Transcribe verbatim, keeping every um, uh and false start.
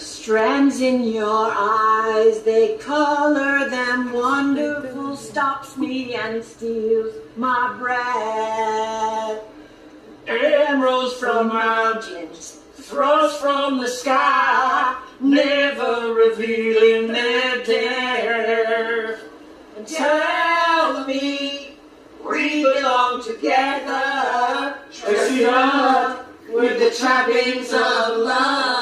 Strands in your eyes, they color them wonderful, stops me and steals my breath. Emeralds from mountains, throws from the sky, never revealing their depth. And tell me, we belong together, dressed up with the trappings of love.